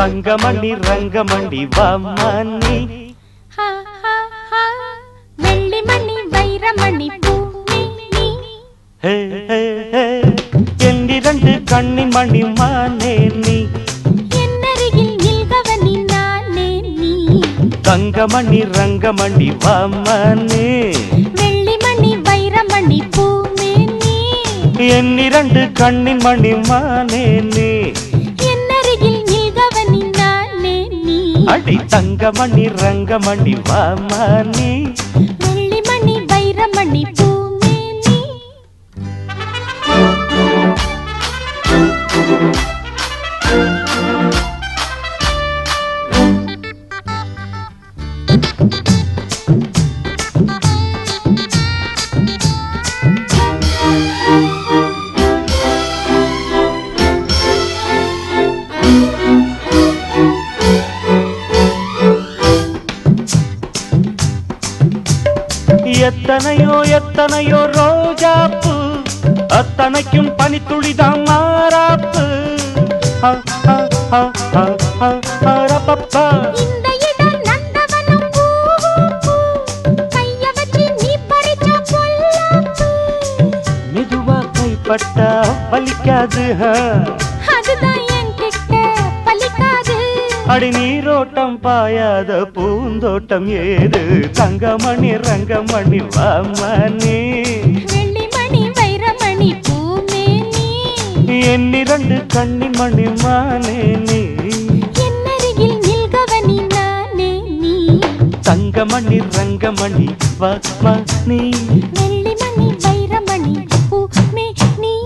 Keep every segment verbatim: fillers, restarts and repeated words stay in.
தங்கமணி ரங்கமணி வாமணி வெள்ளிமணி வைரமணி பூமி என்னிரண்டு கண்ணின் மணி மானே நீ என்னருகில் நில்கவனி நானே நீ தங்கமணி ரங்கமணி வாமணி வெள்ளிமணி வைரமணி பூமி நீ என்னிரண்டு கண்ணின் மணி மானே நீ என்னருகில் நில்கவனி நானே நீ அடி தங்கமணி ரங்கமணி வாமணி வெள்ளிமணி வைரமணி பூமி நீ எத்தனையோ எத்தனையோ ரோஜாப்பு அத்தனைக்கும் பனித்துளிதான் மாறாப்பு இந்த இடம் நந்தவனம் பூ கைய வச்சு நீ பறிச்சா பொல்லாப்பு மெதுவா கைப்பட்டா வலிக்காது அதுதான் என்கிட்ட பலிக்காது அடி நீரோட்டம் பாயாத பூந்தோட்டம் ஏது தங்கமணி ரங்கமணி வாமணி வெள்ளிமணி வைரமணி பூமே நீ என்னிரண்டு கண்ணின் மணி மானே நீ என்னருகில் நில்கவனி நானே நீ தங்கமணி ரங்கமணி வாமணி வெள்ளிமணி வைரமணி பூமே நீ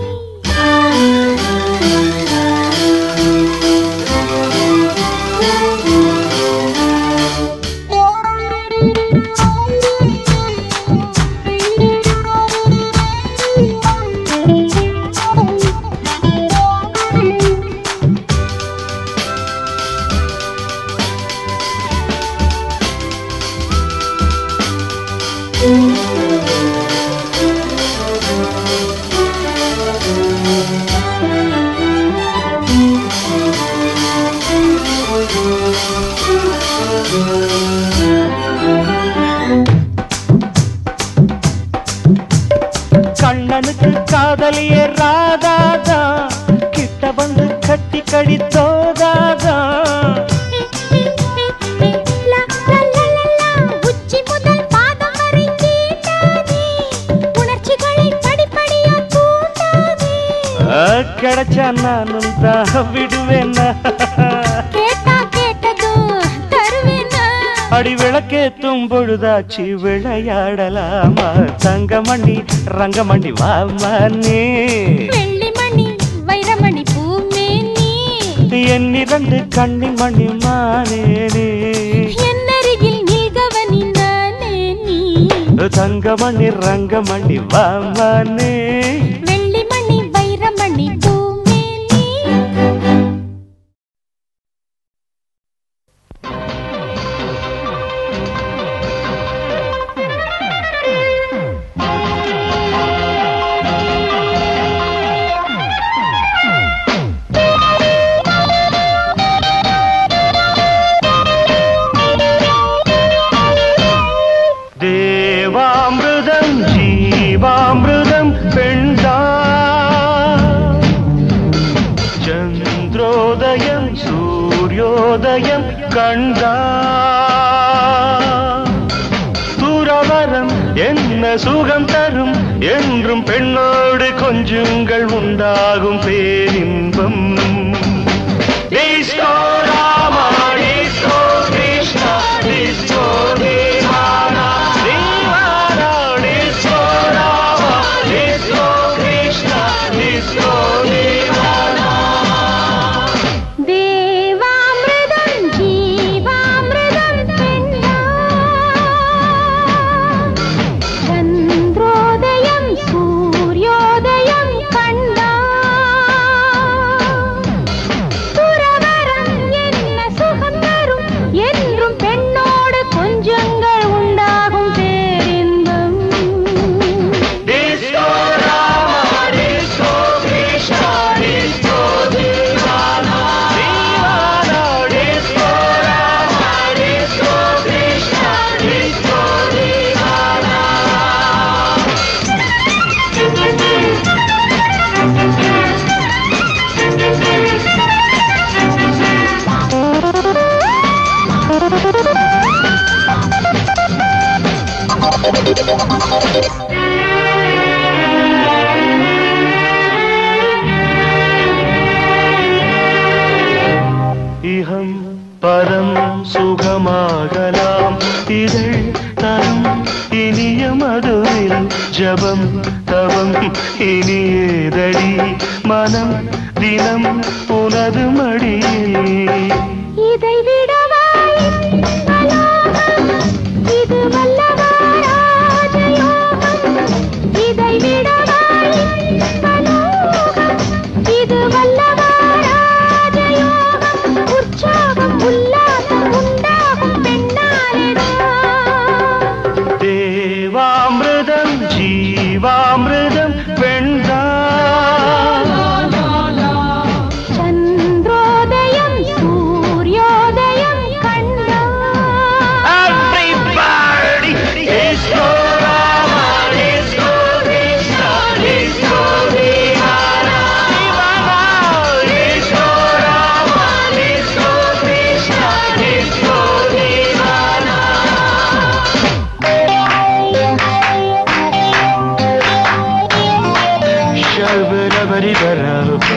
கண்ணனுக்கு காதலியே ராதாதா கிட்ட வந்து கட்டி கடித்தோதாதா உச்சி முதல் பாதம் வரை தீண்டாதே உணர்ச்சிகளை படிப்படியா தூண்டாதே கிடைச்சா நானும் தான் விடுவேன்னா கேட்டா கேட்டதோ தருவேனா அடி விளக்கேத்தும் பொழுதாச்சு விளையாடலாமா தங்கமணி ரங்கமணி வாமணி வெள்ளிமணி வைரமணி பூமே நீ என்னிரண்டு கண்ணின் மணி மானே நீ என்னருகில் நில்கவனி நானே நீ தங்கமணி ரங்கமணி வாமணி வெள்ளிமணி வைரமணி பூமே நீ தேவாமிருதம் ஜீவாமிருதம் பெண்டா சந்திரோதயம் சூரியோதயம் கண்டா துறவரம் என்ன சுகம் தரும் என்றும் பெண்ணோடு கொஞ்சுங்கள் உண்டாகும் பேரின்பம் disco Rama disco Krishna disco தேவானா தேவானா disco Rama disco Krishna disco தேவானா தேவாமிருதம் ஜீவாமிருதம் பெண்டா சந்திரோதயம் சூரியோதயம் கண்டா துறவரம் என்ன இனி ஏதடி மனம் தினம் உனது மடியில் இதை விடவாய் இது வல்லவா ராஜயோகம் இதை விடவாய் இது வல்லவா ராஜயோகம் உற்சாகம் உல்லாசம் உண்டாகும் பெண்ணாலேதான் தேவாமிர்தம் ஜீவாமிர்தம் பெண்தான் சந்திரோதயம் சூரியோதயம் கண்டான் Everybody is so Rama, is so Krishna, is so Divana. Divana is so Rama, is so Krishna, is so Divana. Shabarabaribara.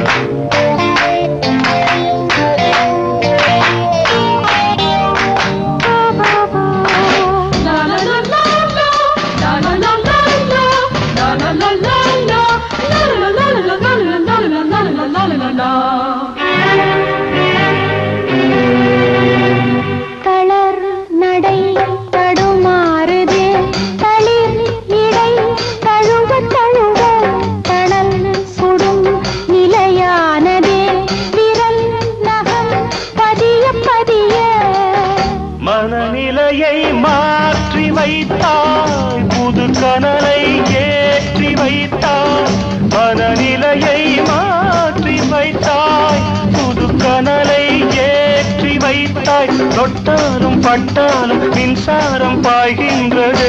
தளர் நடை தடுமாறுதே தளிர் இடை தழுவ தழுவ தணல் சுடும் நிலையானதே விரல் நகம் பதிய பதிய மனநிலையை மாற்றி வைத்தாய் புது கனலை ஏற்றி வைத்தாய் மனநிலையை மாற்றி வைத்தாய் புது கனலை ஏற்றி வைத்தாய் தொட்டாலும் பட்டாலும் மின்சாரம் பாய்கின்றது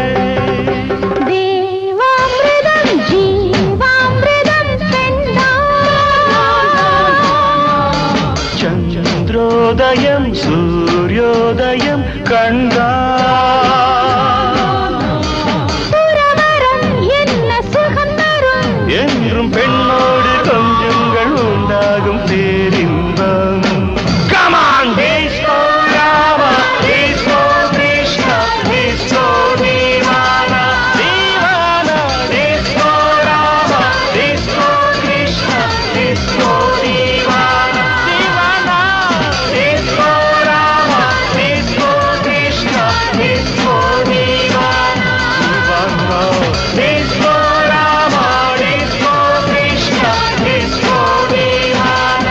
தேவாமிர்தம் ஜீவாமிர்தம் பெண்ணான் சந்திரோதயம் சூரியோதயம் கண்டான் சுரவரம் என்ன சுகம் தரும் என்றும் பெண்ணோடு கொஞ்சங்கள் உண்டாகும் பேரின்பம் Come on! He's so Rama, he's so Krishna, he's so Divana. Divana, he's so Rama, he's so Krishna, he's so Divana. Divana, he's so Rama, he's so Krishna, he's so Divana. Divana, he's so Rama, he's so Krishna, he's so Divana.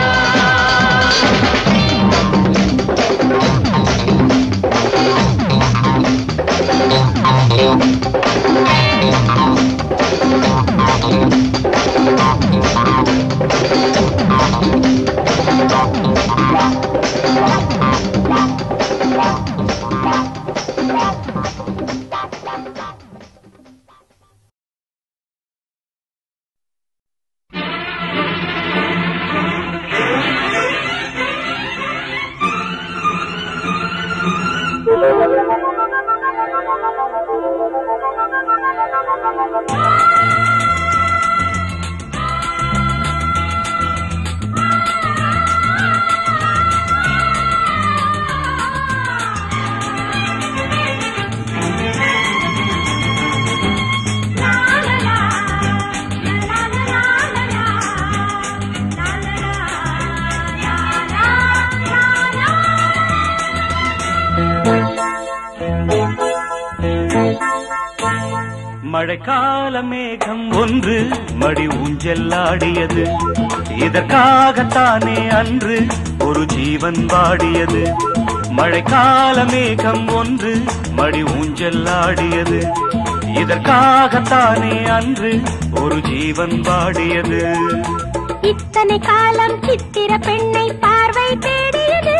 மழைக்கால மேகம் ஒன்று மடி ஊஞ்செல்லாடியது இதற்காகத்தானே அன்று ஒரு ஜீவன் வாடியது மழைக்கால மேகம் ஒன்று மடி ஊஞ்செல்லாடியது இதற்காகத்தானே அன்று ஒரு ஜீவன் வாடியது இத்தனை காலம் சித்திர பெண்ணை பார்வை தேடியது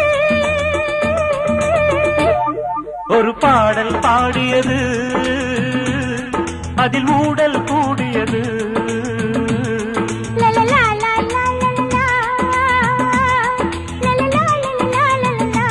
ஒரு பாடல் பாடியது அதில் ஊடல் கூடியது லலலா லலலா லலலா லலலா லலலா லலலா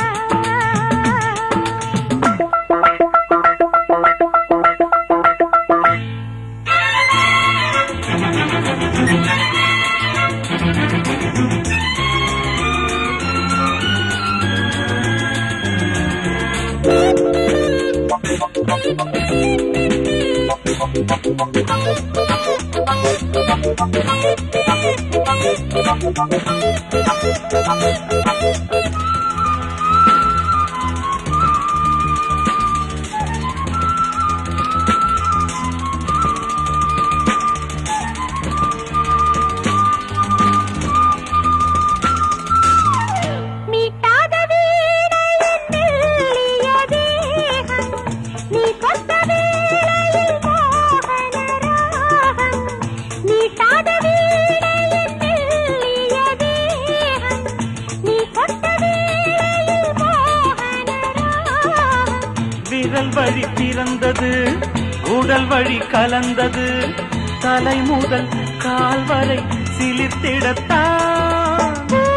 விரல் வழி பிறந்தது உடல் வழி கலந்தது தலை முதல் கால் வரை சிலிர்த்திடத்தான்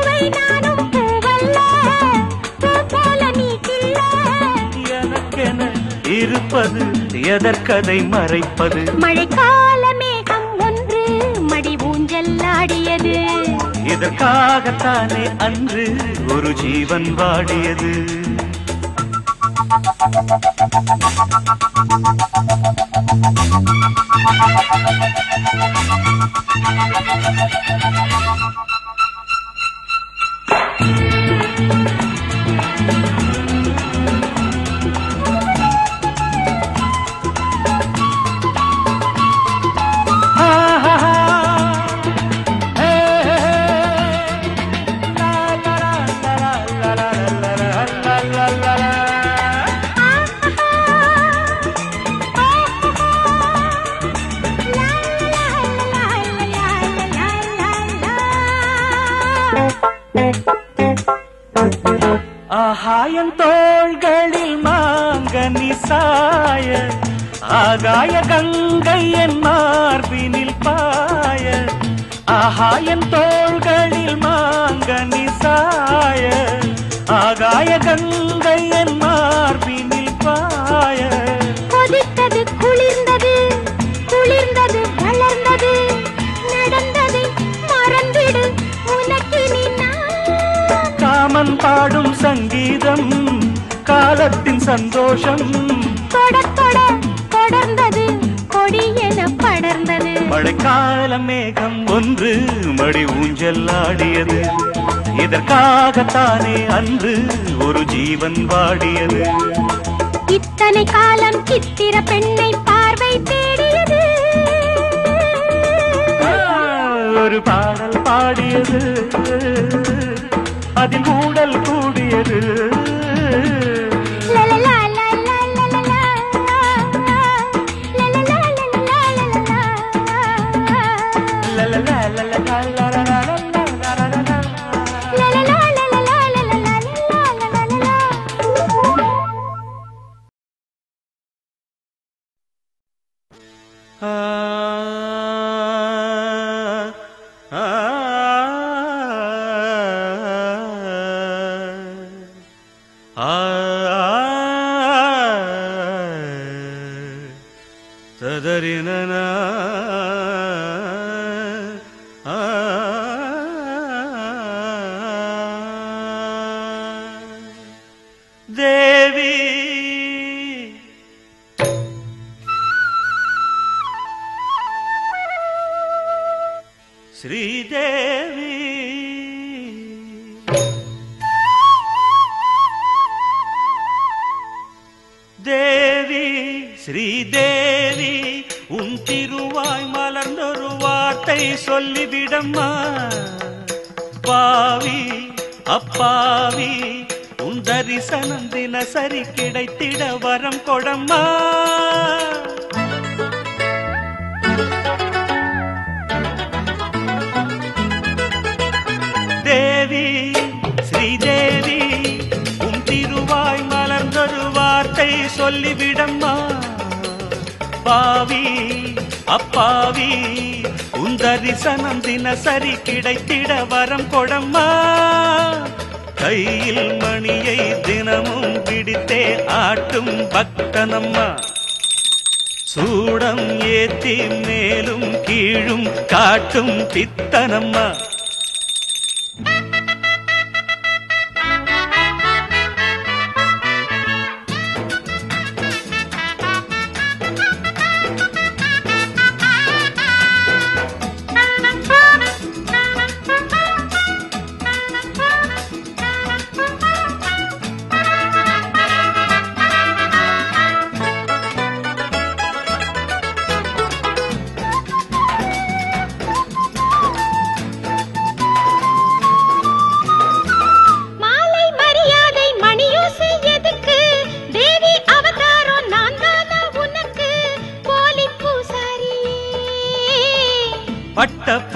எனக்கென இருப்பது எதற்கதை மறைப்பது மழைக்கால மேகம் ஒன்று மடி ஊஞ்சல்லாடியது இதற்காகத்தானே அன்று ஒரு ஜீவன் வாடியது ஆகாயன் தோள்களில் மாங்கனி சாய ஆகாய கங்கை என் மார்பினில் பாய ஆகாயன் தோள்களில் மாங்கனி சாய ஆகாய கங்கை என் மார்பினில் பாய கொதித்தது குளிர்ந்தது குளிர்ந்தது வளர்ந்தது நடந்ததை மறந்திடு உனக்கினி நான் காமன் பாடும் சங்கீதம் காலத்தின் சந்தோஷம் தொட தொட தொடர்ந்தது கொடியென படர்ந்தது மழைக்கால மேகம் ஒன்று மடி ஊஞ்சல் ஆடியது இதற்காகத்தானே அன்று ஒரு ஜீவன் வாடியது இத்தனை காலம் சித்திர பெண்ணை பார்வை தேடியது ஒரு பாடல் பாடியது அதில் ஊடல் கூடியது சதரினனா தேவி ஸ்ரீதேவி தேவி ஸ்ரீதேவி உன் திருவாய் மலர்ந்தொரு வார்த்தை சொல்லிவிடம்மா பாவி அப்பாவி உன் தரிசனம் தினசரி கிடைத்திட வரம் கொடம்மா தேவி ஸ்ரீதேவி உன் திருவாய் மலர்ந்தொரு வார்த்தை சொல்லிவிடம்மா பாவி அப்பாவி உன் தரிசனம் தினசரி கிடைத்திட வரம் கொடம்மா கையில் மணியை தினமும் பிடித்தே ஆட்டும் பக்தனம்மா சூடம் ஏத்தி மேலும் கீழும் காட்டும் பித்தனம்மா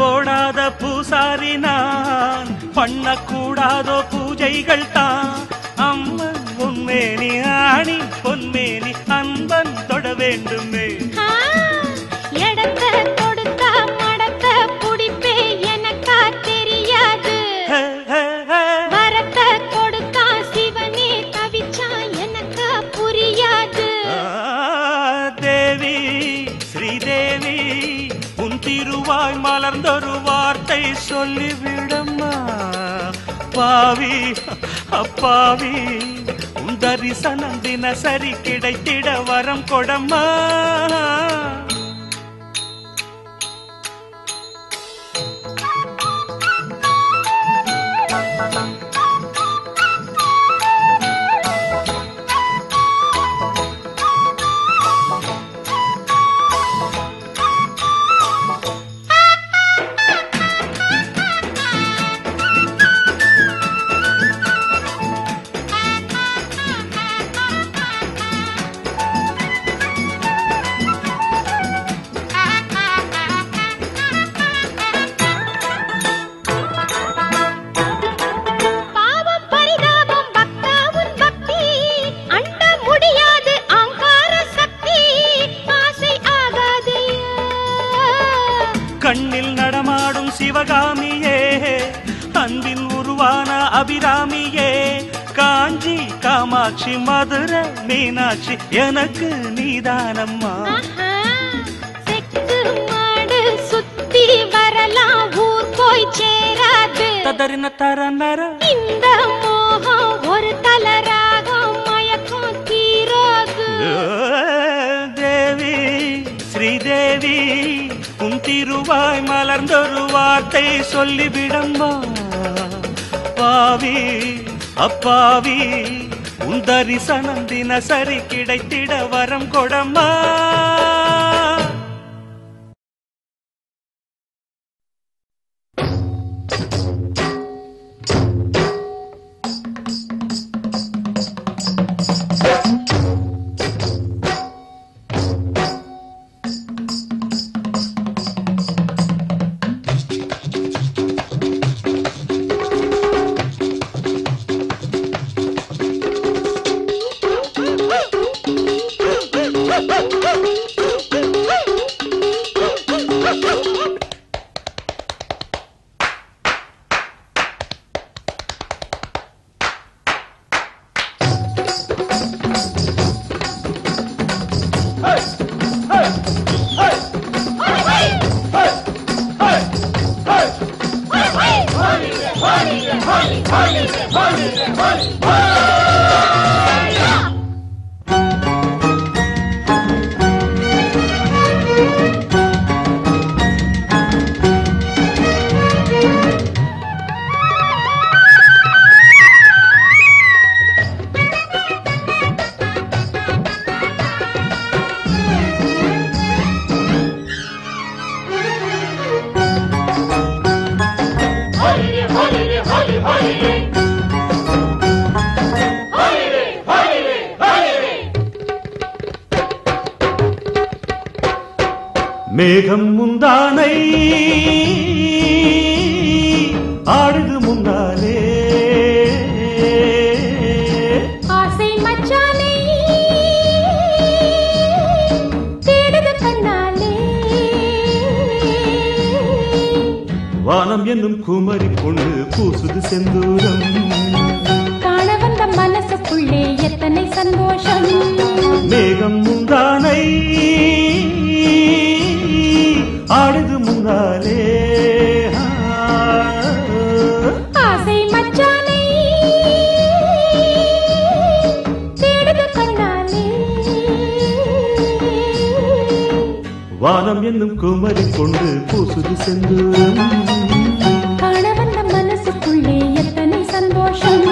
போடாத பூசாரி நான், பண்ணக்கூடாதோ பூஜைகள் தான். அம்மன் உன்மேனி ஆணி பொன்மேனி அன்பன் தொட வேண்டுமே. எடத்த கொடுத்தா மடத்த புடிப்பே எனக்கா தெரியாது. வரத்த கொடுத்தா சிவனே தவிச்சா எனக்கா புரியாது. தேவி ஸ்ரீதேவி உன் திருவாய் மலர்ந்தொரு வார்த்தை சொல்லிவிடம்மா. பாவி அப்பாவி உன் தரிசனம் தினசரி கிடைத்திட வரம் கொடம்மா. கண்ணில் நடமாடும் சிவகாமியே, அன்பின் உருவான அபிராமியே, காஞ்சி காமாட்சி மதுரை மீனாட்சி எனக்கு நீதானம்மா. செக்கு மாடு சுத்தி வரலாம் ஊர் போய் சேராது. ததறின தரநர இந்த மோகம் ஒரு தலராகம் மயக்கம் தீராது. தேவி ஸ்ரீதேவி உன் திருவாய் மலர்ந்தொரு வார்த்தை சொல்லிவிடம்மா. பாவி அப்பாவி உன் தரிசனம் தினசரி கிடைத்திட வரம் கொடம்மா. மேகம் முந்தானை ஆடுது முன்னாலே, ஆசை மச்சானை தேடுது கண்ணாலே. வானம் என்னும் குமரி பொண்ணு பூசுது செந்தூரம், காண வந்த மனசுக்குள்ளே எத்தனை சந்தோஷம். மேகம் முந்தானை ஆடுது முன்னாலே, ஆசை மச்சானை தேடுது கண்ணாலே. வானம் என்னும் குமரி கொண்டு பூசுது செந்தூரம், காண வந்த மனசுக்குள்ளே எத்தனை சந்தோஷம்.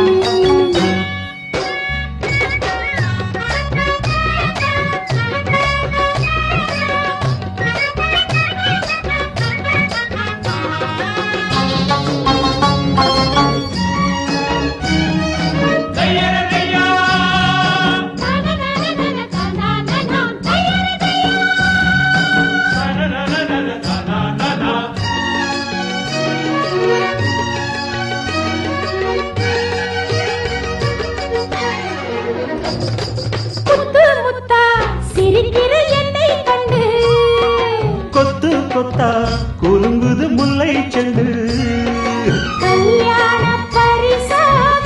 செண்டு கல்யாண பரிசாக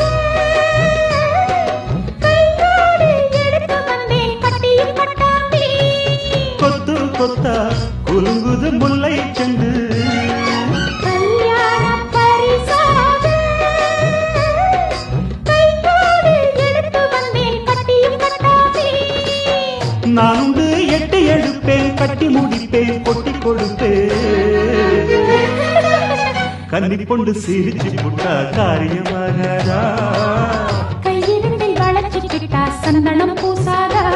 கையோடு எடுத்து வந்தேன் கட்டியும் பட்டாம்பி. கொத்து கொத்தா குலுங்குது முல்லை செண்டு கல்யாண பரிசாக கையோடு எடுத்து வந்தேன் கட்டியும் பட்டாம்பி. நான் உண்டு எட்டி எடுப்பேன் கட்டி முடிப்பேன் கொட்டி கொடுப்பேன் கன்னி பொண்டு சிரிச்சு புட்டா காரியமாகாதா கையிருந்தில் வளைச்சிக்கிட்டா சந்தனம் பூசாதா.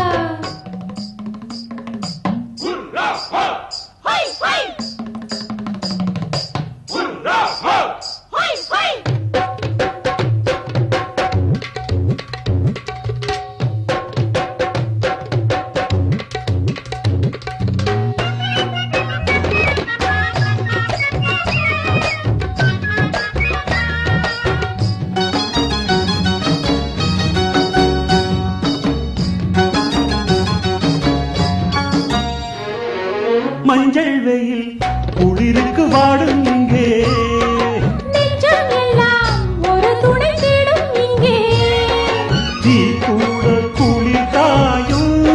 மஞ்சள் வெயில் குளிருக்கு வாடும் இங்கே நெஞ்சம் எல்லாம் ஒரு துணை தேடும் இங்கே. தீ கூட குளிர் காயும்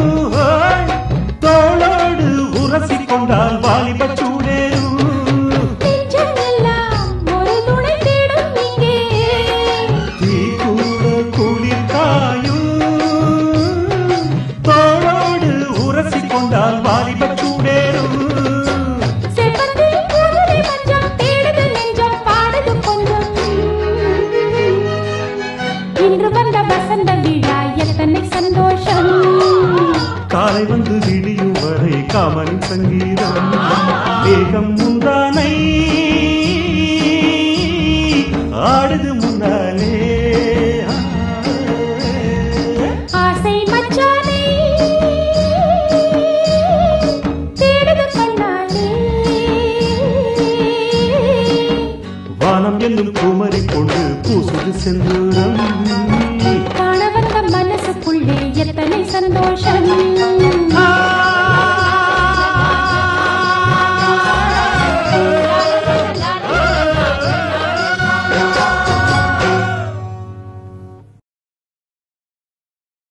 தோளோடு உரசி கொண்டால் வாலிப சூடேறும் நெஞ்சம் எல்லாம் ஒரு துணை தேடும் இங்கே. தீ கூட குளிர் காயும் தோளோடு உரசி கொண்டால் வாலிப சூடேறும் செவ்வந்தி பூவிலே மஞ்சம் தேடுது நெஞ்சம் பாடுது கொஞ்சம். இன்று வந்த வசந்த விழா எத்தனை சந்தோஷம். காலை வந்து விடியும் வரை காமனின் சங்கீதம் மேகம் முந்தானை ஆடுது முன்னாலே ஆசை மச்சானை தேடுது கண்ணாலே. வானம் என்னும் குமரி கொண்டு பூசுது செந்தூரம் காண வந்த மனசுக்குள்ளே எத்தனை சந்தோஷம்.